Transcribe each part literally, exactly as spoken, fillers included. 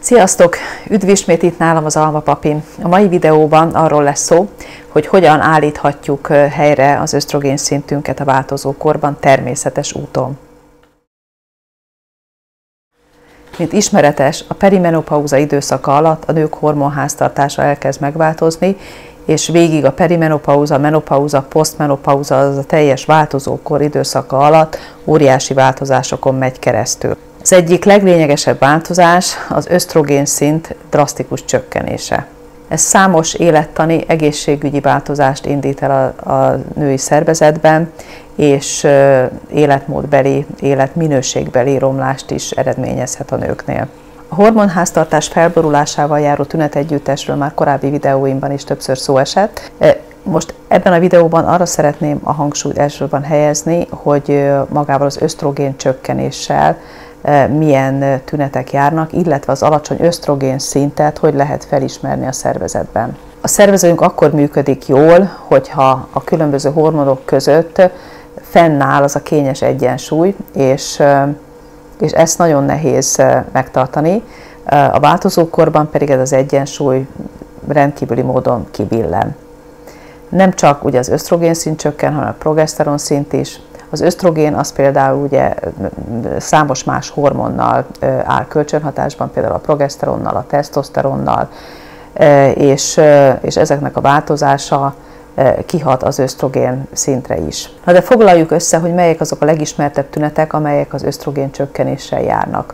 Sziasztok! Üdv ismét itt nálam az Alma Papin. A mai videóban arról lesz szó, hogy hogyan állíthatjuk helyre az ösztrogén szintünket a változó korban természetes úton. Mint ismeretes, a perimenopauza időszaka alatt a nők hormonháztartása elkezd megváltozni, és végig a perimenopauza, menopauza, posztmenopauza, az a teljes változókor időszaka alatt óriási változásokon megy keresztül. Az egyik leglényegesebb változás az ösztrogén szint drasztikus csökkenése. Ez számos élettani, egészségügyi változást indít el a, a női szervezetben, és életmódbeli, életminőségbeli romlást is eredményezhet a nőknél. A hormonháztartás felborulásával járó tünetegyüttesről már korábbi videóimban is többször szó esett. Most ebben a videóban arra szeretném a hangsúlyt elsősorban helyezni, hogy magával az ösztrogén csökkenéssel milyen tünetek járnak, illetve az alacsony ösztrogén szintet hogy lehet felismerni a szervezetben. A szervezetünk akkor működik jól, hogyha a különböző hormonok között fennáll az a kényes egyensúly, és, és ezt nagyon nehéz megtartani. A változókorban pedig ez az egyensúly rendkívüli módon kibillen. Nem csak ugye az ösztrogén szint csökken, hanem a progeszteron szint is. Az ösztrogén az például ugye számos más hormonnal áll kölcsönhatásban, például a progeszteronnal, a tesztoszteronnal, és, és ezeknek a változása kihat az ösztrogén szintre is. Na de foglaljuk össze, hogy melyek azok a legismertebb tünetek, amelyek az ösztrogén csökkenéssel járnak.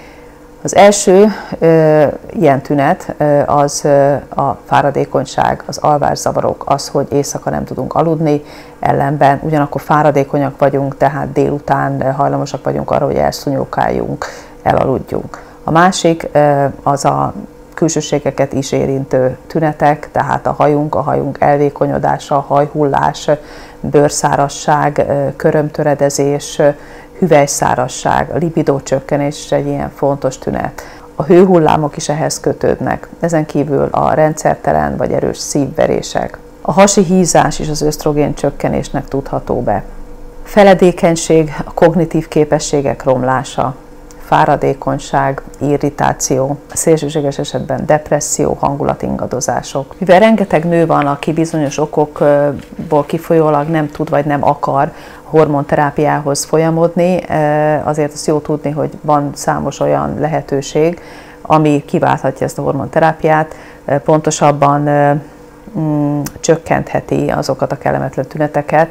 Az első ö, ilyen tünet ö, az ö, a fáradékonyság, az alvászavarok, az, hogy éjszaka nem tudunk aludni, ellenben ugyanakkor fáradékonyak vagyunk, tehát délután hajlamosak vagyunk arra, hogy elszúnyókáljunk, elaludjunk. A másik ö, az a külsőségeket is érintő tünetek, tehát a hajunk, a hajunk elvékonyodása, hajhullás, bőrszárasság, körömtöredezés, hüvelyszárasság, a libidó csökkenés is egy ilyen fontos tünet. A hőhullámok is ehhez kötődnek. Ezen kívül a rendszertelen vagy erős szívverések. A hasi hízás is az ösztrogén csökkenésnek tudható be. Feledékenység, a kognitív képességek romlása, fáradékonyság, irritáció, szélsőséges esetben depresszió, hangulatingadozások. Mivel rengeteg nő van, aki bizonyos okokból kifolyólag nem tud vagy nem akar hormonterápiához folyamodni, azért azt jó tudni, hogy van számos olyan lehetőség, ami kiválthatja ezt a hormonterápiát, pontosabban mm, csökkentheti azokat a kellemetlen tüneteket,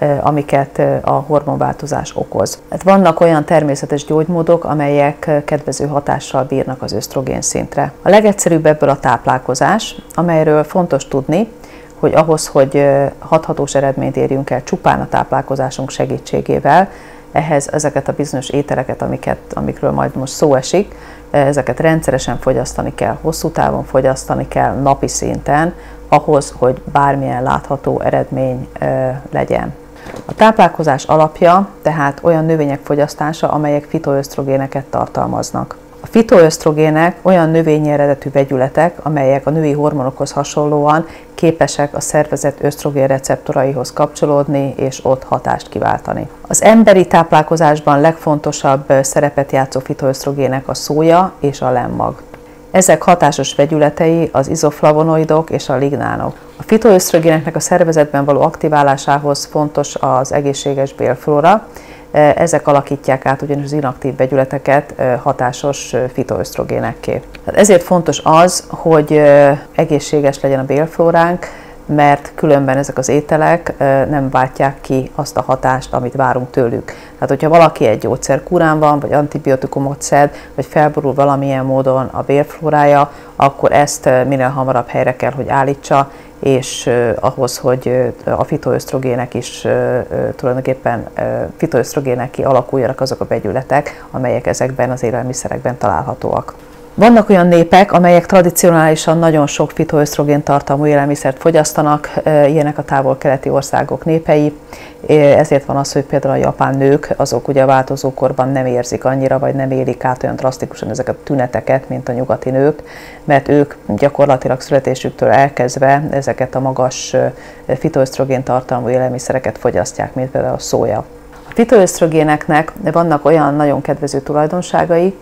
amiket a hormonváltozás okoz. Hát vannak olyan természetes gyógymódok, amelyek kedvező hatással bírnak az ösztrogén szintre. A legegyszerűbb ebből a táplálkozás, amelyről fontos tudni, hogy ahhoz, hogy hathatós eredményt érjünk el csupán a táplálkozásunk segítségével, ehhez ezeket a bizonyos ételeket, amiket, amikről majd most szó esik, ezeket rendszeresen fogyasztani kell, hosszú távon fogyasztani kell, napi szinten, ahhoz, hogy bármilyen látható eredmény legyen. A táplálkozás alapja tehát olyan növények fogyasztása, amelyek fitoösztrogéneket tartalmaznak. A fitoösztrogének olyan növényi eredetű vegyületek, amelyek a női hormonokhoz hasonlóan képesek a szervezet ösztrogén receptoraihoz kapcsolódni és ott hatást kiváltani. Az emberi táplálkozásban legfontosabb szerepet játszó fitoösztrogének a szója és a lemmag. Ezek hatásos vegyületei az izoflavonoidok és a lignánok. A fitoösztrogéneknek a szervezetben való aktiválásához fontos az egészséges bélflóra. Ezek alakítják át ugyanis az inaktív vegyületeket hatásos fitoösztrogénekké. Ezért fontos az, hogy egészséges legyen a bélflóránk, mert különben ezek az ételek nem váltják ki azt a hatást, amit várunk tőlük. Tehát, hogyha valaki egy gyógyszerkúrán van, vagy antibiotikumot szed, vagy felborul valamilyen módon a bélflórája, akkor ezt minél hamarabb helyre kell, hogy állítsa, és ahhoz, hogy a fitoösztrogének is tulajdonképpen fitoösztrogének kialakuljanak azok a vegyületek, amelyek ezekben az élelmiszerekben találhatóak. Vannak olyan népek, amelyek tradicionálisan nagyon sok fitoösztrogén tartalmú élelmiszert fogyasztanak, ilyenek a távol-keleti országok népei, ezért van az, hogy például a japán nők, azok ugye a változókorban nem érzik annyira, vagy nem élik át olyan drasztikusan ezeket a tüneteket, mint a nyugati nők, mert ők gyakorlatilag születésüktől elkezdve ezeket a magas fitoösztrogén tartalmú élelmiszereket fogyasztják, mint például a szója. A fitoösztrogéneknek vannak olyan nagyon kedvező tulajdonságai,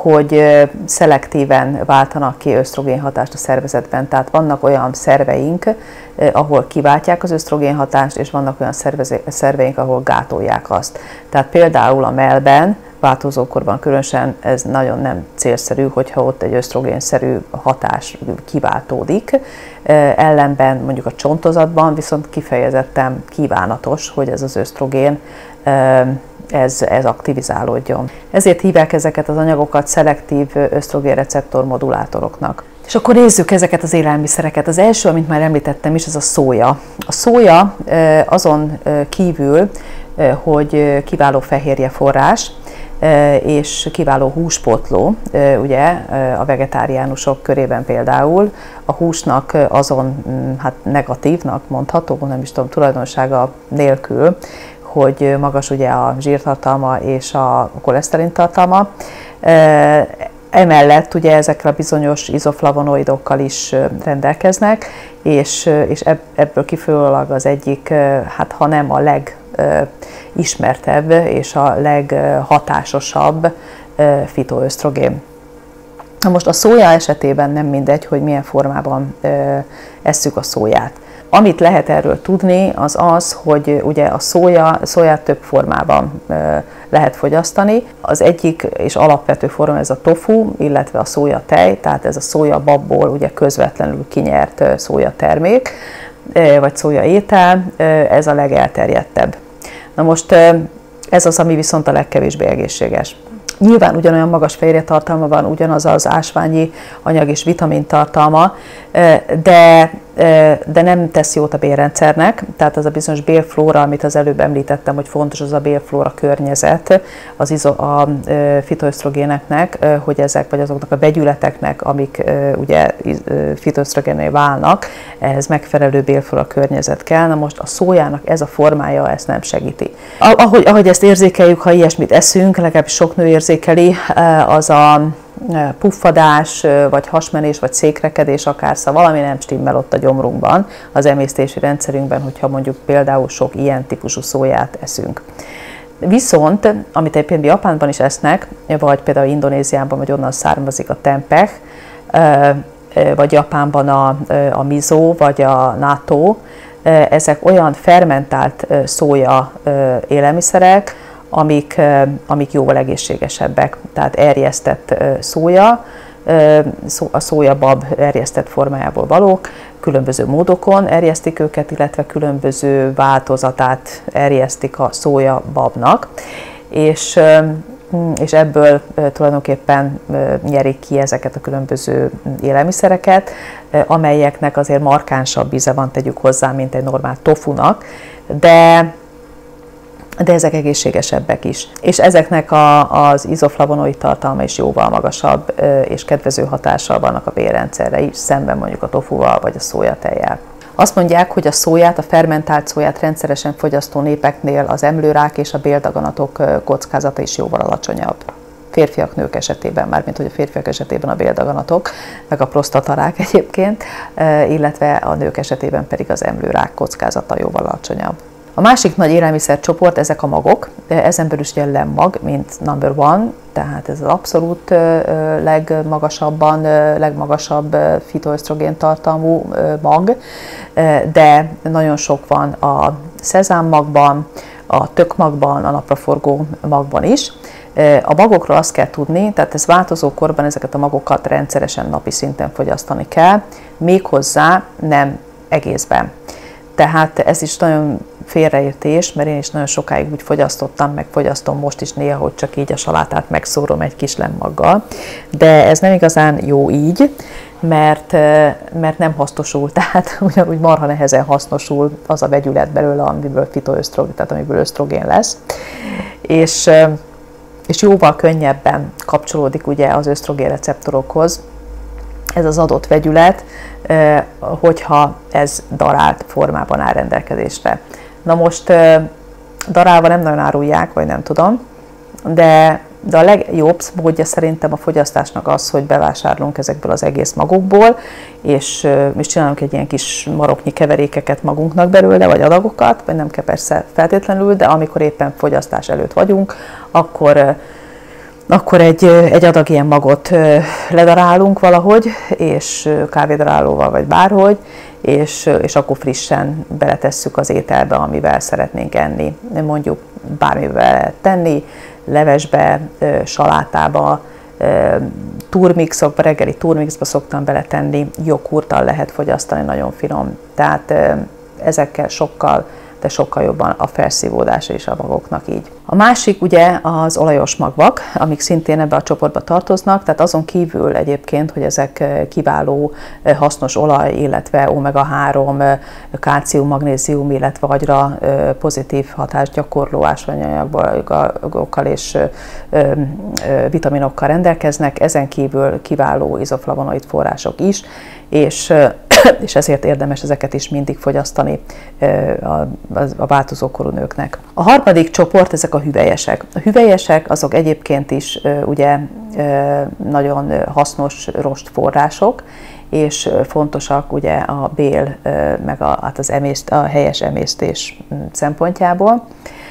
hogy szelektíven váltanak ki ösztrogén hatást a szervezetben. Tehát vannak olyan szerveink, ahol kiváltják az ösztrogén hatást, és vannak olyan szerveink, ahol gátolják azt. Tehát például a mellben, változókorban különösen ez nagyon nem célszerű, hogyha ott egy ösztrogénszerű hatás kiváltódik. Ellenben mondjuk a csontozatban viszont kifejezetten kívánatos, hogy ez az ösztrogén ez, ez aktivizálódjon. Ezért hívják ezeket az anyagokat szelektív ösztrogénreceptor modulátoroknak. És akkor nézzük ezeket az élelmiszereket. Az első, amit már említettem is, ez a szója. A szója azon kívül, hogy kiváló fehérje forrás, és kiváló húspótló, ugye a vegetáriánusok körében például. A húsnak azon hát negatívnak mondható, nem is tudom, tulajdonsága nélkül, hogy magas ugye a zsírtartalma és a koleszterin tartalma. Emellett ugye ezekre a bizonyos izoflavonoidokkal is rendelkeznek, és, és ebből kifolyólag az egyik, hát ha nem a legismertebb és a leghatásosabb fitoösztrogén. Na most a szója esetében nem mindegy, hogy milyen formában esszük a szóját. Amit lehet erről tudni, az az, hogy ugye a szója, szóját több formában lehet fogyasztani. Az egyik és alapvető forma ez a tofu, illetve a szójatej, tehát ez a szójababból ugye közvetlenül kinyert szójatermék, vagy szójaétel, ez a legelterjedtebb. Na most ez az, ami viszont a legkevésbé egészséges. Nyilván ugyanolyan magas fehérjetartalma van, ugyanaz az ásványi anyag és vitamintartalma, de, de nem tesz jót a bélrendszernek, tehát az a bizonyos bélflóra, amit az előbb említettem, hogy fontos az a bélflóra környezet az izo, a fitoösztrogéneknek, hogy ezek vagy azoknak a vegyületeknek, amik ugye fitoösztrogénné válnak, ehhez megfelelő bélflóra környezet kell. Na most a szójának ez a formája ezt nem segíti. Ahogy, ahogy ezt érzékeljük, ha ilyesmit eszünk, legalábbis sok nő érzékeli, az a puffadás, vagy hasmenés, vagy székrekedés akár, szóval valami nem stimmel ott a gyomrunkban, az emésztési rendszerünkben, hogyha mondjuk például sok ilyen típusú szóját eszünk. Viszont, amit egyébként Japánban is esznek, vagy például Indonéziában, vagy onnan származik a tempeh, vagy Japánban a, a miso, vagy a natto, ezek olyan fermentált szója élelmiszerek, amik, amik jóval egészségesebbek, tehát erjesztett szója, a szójabab erjesztett formájából valók, különböző módokon erjesztik őket, illetve különböző változatát erjesztik a szójababnak, és, és ebből tulajdonképpen nyerik ki ezeket a különböző élelmiszereket, amelyeknek azért markánsabb íze van, tegyük hozzá, mint egy normál tofunak, de de ezek egészségesebbek is. És ezeknek a, az izoflavonoid tartalma is jóval magasabb és kedvező hatással vannak a bélrendszerre is, szemben mondjuk a tofuval vagy a szójatejjel. Azt mondják, hogy a szóját, a fermentált szóját rendszeresen fogyasztó népeknél az emlőrák és a béldaganatok kockázata is jóval alacsonyabb. Férfiak, nők esetében, mármint hogy a férfiak esetében a béldaganatok, meg a prostatarák egyébként, illetve a nők esetében pedig az emlőrák kockázata jóval alacsonyabb. A másik nagy élelmiszercsoport ezek a magok, ezen belül is jelen mag, mint number one, tehát ez az abszolút legmagasabban, legmagasabb fitoösztrogén tartalmú mag, de nagyon sok van a szezámmagban, a tökmagban, a napraforgó magban is. A magokról azt kell tudni, tehát ez változó korban ezeket a magokat rendszeresen napi szinten fogyasztani kell, méghozzá nem egészben. Tehát ez is nagyon félreértés, mert én is nagyon sokáig úgy fogyasztottam, meg fogyasztom most is néha, hogy csak így a salátát megszórom egy kis lemmaggal. De ez nem igazán jó így, mert, mert nem hasznosul, tehát ugyanúgy marha nehezen hasznosul az a vegyület belőle, amiből fitoösztrogén, tehát amiből ösztrogén lesz. És, és jóval könnyebben kapcsolódik ugye az ösztrogén receptorokhoz ez az adott vegyület, hogyha ez darált formában áll rendelkezésre. Na most darálva nem nagyon árulják, vagy nem tudom, de, de a legjobb módja szerintem a fogyasztásnak az, hogy bevásárolunk ezekből az egész magokból, és, és csinálunk egy ilyen kis maroknyi keverékeket magunknak belőle, vagy adagokat, vagy nem kell persze feltétlenül, de amikor éppen fogyasztás előtt vagyunk, akkor akkor egy, egy adag ilyen magot ledarálunk valahogy, és kávédarálóval vagy bárhogy, és, és akkor frissen beletesszük az ételbe, amivel szeretnénk enni. Mondjuk bármivel lehet tenni, levesbe, salátába, turmixokba, reggeli turmixba szoktam beletenni, joghurttal lehet fogyasztani, nagyon finom. Tehát ezekkel sokkal, de sokkal jobban a felszívódása is a magoknak így. A másik ugye az olajos magvak, amik szintén ebbe a csoportba tartoznak, tehát azon kívül egyébként, hogy ezek kiváló, hasznos olaj, illetve omega három, kálcium, magnézium, illetve agyra pozitív hatást gyakorló ásványanyagokkal és vitaminokkal rendelkeznek, ezen kívül kiváló izoflavonoid források is, és és ezért érdemes ezeket is mindig fogyasztani a változókorú nőknek. A harmadik csoport, ezek a hüvelyesek. A hüvelyesek azok egyébként is ugye nagyon hasznos rostforrások, és fontosak ugye a bél, meg a, hát az emészt, a helyes emésztés szempontjából.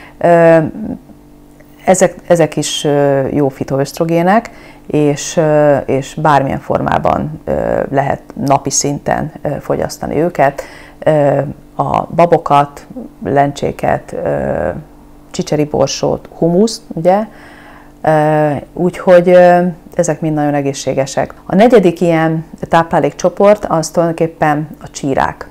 Ezek, ezek is jó fitoösztrogének, és, és bármilyen formában lehet napi szinten fogyasztani őket. A babokat, lencséket, csicseriborsót, humuszt, ugye? Úgyhogy ezek mind nagyon egészségesek. A negyedik ilyen táplálékcsoport az tulajdonképpen a csírák.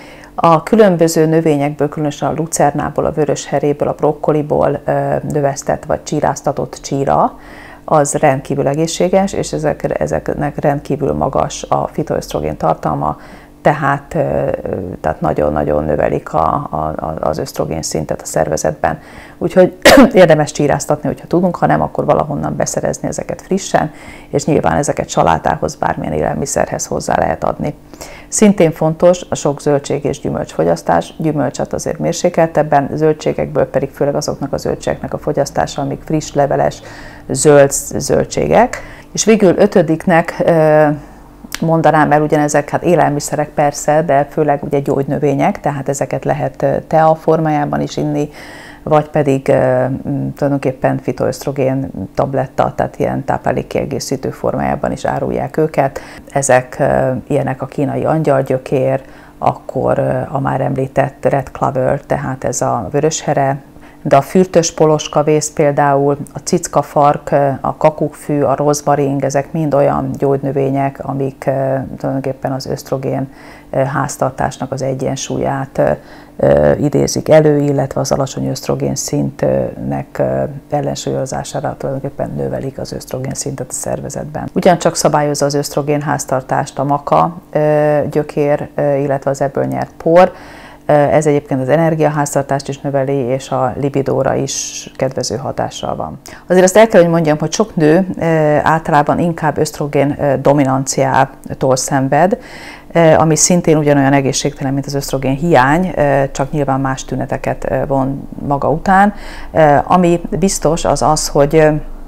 A különböző növényekből, különösen a lucernából, a vörösheréből, a brokkoliból növesztett vagy csíráztatott csíra, az rendkívül egészséges, és ezek, ezeknek rendkívül magas a fitoösztrogén tartalma, tehát tehát nagyon-nagyon növelik a, a, az ösztrogén szintet a szervezetben. Úgyhogy érdemes csíráztatni, hogyha tudunk, ha nem, akkor valahonnan beszerezni ezeket frissen, és nyilván ezeket salátához, bármilyen élelmiszerhez hozzá lehet adni. Szintén fontos a sok zöldség és gyümölcsfogyasztás, gyümölcsöt azért mérsékeltebben, zöldségekből pedig főleg azoknak a zöldségeknek a fogyasztása, amik friss, leveles, zöld zöldségek. És végül ötödiknek mondanám, mert ugyanezek hát élelmiszerek persze, de főleg ugye gyógynövények, tehát ezeket lehet tea formájában is inni, vagy pedig e, tulajdonképpen fitoösztrogén tabletta, tehát ilyen táplálékkiegészítő formájában is árulják őket. Ezek e, ilyenek a kínai angyalgyökér, akkor e, a már említett red clover, tehát ez a vöröshere, de a fürtös poloskavész például, a cickafark, a kakukkfű, a rozmaring, ezek mind olyan gyógynövények, amik tulajdonképpen az ösztrogén háztartásnak az egyensúlyát idézik elő, illetve az alacsony ösztrogén szintnek ellensúlyozására tulajdonképpen növelik az ösztrogén szintet a szervezetben. Ugyancsak szabályozza az ösztrogén háztartást a maka gyökér, illetve az ebből nyert por. Ez egyébként az energiaháztartást is növeli, és a libidóra is kedvező hatással van. Azért azt el kell, hogy mondjam, hogy sok nő általában inkább ösztrogén dominanciától szenved, ami szintén ugyanolyan egészségtelen, mint az ösztrogén hiány, csak nyilván más tüneteket von maga után. Ami biztos az az, hogy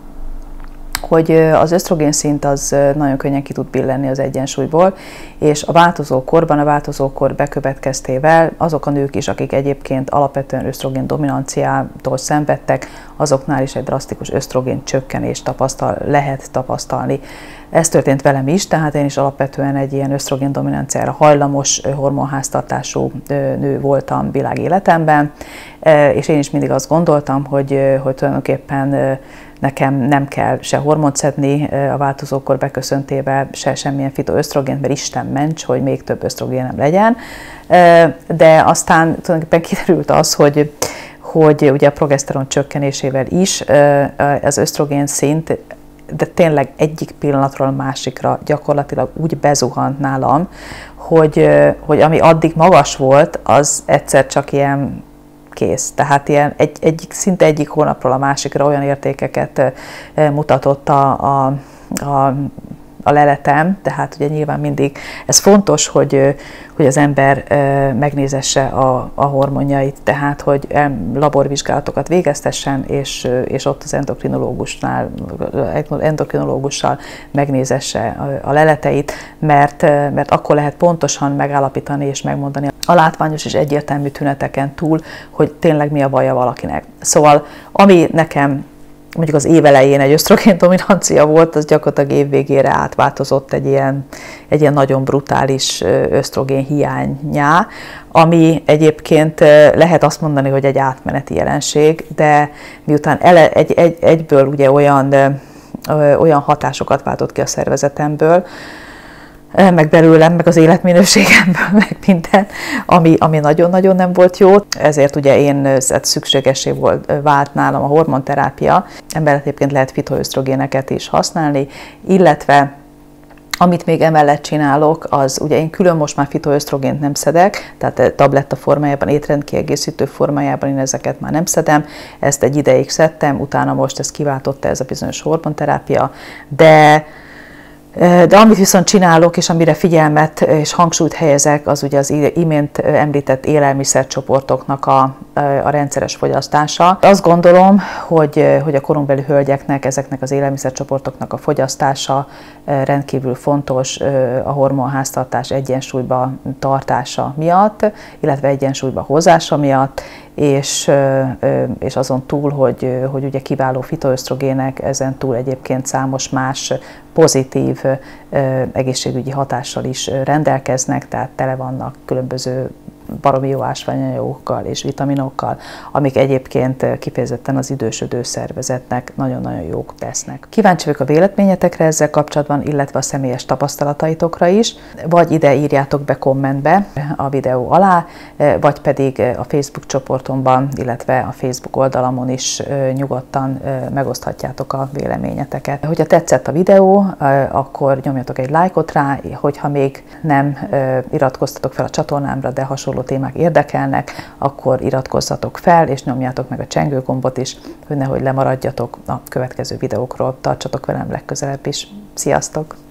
hogy az ösztrogén szint az nagyon könnyen ki tud billenni az egyensúlyból, és a változó korban, a változó kor bekövetkeztével azok a nők is, akik egyébként alapvetően ösztrogén dominanciától szenvedtek, azoknál is egy drasztikus ösztrogén csökkenést tapasztal, lehet tapasztalni. Ez történt velem is, tehát én is alapvetően egy ilyen ösztrogén dominanciára hajlamos hormonháztartású nő voltam világéletemben, és én is mindig azt gondoltam, hogy, hogy tulajdonképpen nekem nem kell se hormont szedni a változókor beköszöntével, se semmilyen fitoösztrogént, mert Isten ments, hogy még több ösztrogénem legyen. De aztán tulajdonképpen kiderült az, hogy, hogy ugye a progeszteron csökkenésével is az ösztrogén szint, de tényleg egyik pillanatról a másikra gyakorlatilag úgy bezuhant nálam, hogy, hogy ami addig magas volt, az egyszer csak ilyen kész. Tehát ilyen egy, egyik, szinte egyik hónapról a másikra olyan értékeket mutatott a, a, a, a leletem, tehát ugye nyilván mindig ez fontos, hogy, hogy az ember megnézesse a, a hormonjait, tehát hogy laborvizsgálatokat végeztessen, és, és ott az endokrinológusnál, endokrinológussal megnézesse a, a leleteit, mert, mert akkor lehet pontosan megállapítani és megmondani a látványos és egyértelmű tüneteken túl, hogy tényleg mi a baja valakinek. Szóval ami nekem mondjuk az év elején egy ösztrogén dominancia volt, az gyakorlatilag év végére átváltozott egy ilyen, egy ilyen nagyon brutális ösztrogén hiánnyá, ami egyébként lehet azt mondani, hogy egy átmeneti jelenség, de miután ele, egy, egy, egyből ugye olyan, olyan hatásokat váltott ki a szervezetemből, meg belőlem, meg az életminőségemből, meg minden, ami, ami nagyon-nagyon nem volt jó. Ezért ugye én szükségessé volt, vált nálam a hormonterápia. Emellett egyébként lehet fitoösztrogéneket is használni, illetve amit még emellett csinálok, az ugye én külön most már fitoösztrogént nem szedek, tehát tabletta formájában, étrendkiegészítő formájában én ezeket már nem szedem, ezt egy ideig szedtem, utána most ezt kiváltotta ez a bizonyos hormonterápia, de De amit viszont csinálok, és amire figyelmet és hangsúlyt helyezek, az ugye az imént említett élelmiszercsoportoknak a, a rendszeres fogyasztása. Azt gondolom, hogy, hogy a korunkbeli hölgyeknek ezeknek az élelmiszercsoportoknak a fogyasztása rendkívül fontos a hormonháztartás egyensúlyba tartása miatt, illetve egyensúlyba hozása miatt, és, és azon túl, hogy, hogy ugye kiváló fitoösztrogének, ezen túl egyébként számos más pozitív egészségügyi hatással is rendelkeznek, tehát tele vannak különböző baromi jó ásványanyagokkal és vitaminokkal, amik egyébként kifejezetten az idősödő szervezetnek nagyon-nagyon jók tesznek. Kíváncsi vagyok a véleményetekre ezzel kapcsolatban, illetve a személyes tapasztalataitokra is, vagy ide írjátok be kommentbe a videó alá, vagy pedig a Facebook csoportomban, illetve a Facebook oldalamon is nyugodtan megoszthatjátok a véleményeteket. Hogyha tetszett a videó, akkor nyomjatok egy lájkot rá, hogyha még nem iratkoztatok fel a csatornámra, de hasonló témák érdekelnek, akkor iratkozzatok fel, és nyomjátok meg a csengőgombot is, hogy nehogy lemaradjatok a következő videókról. Tartsatok velem legközelebb is. Sziasztok!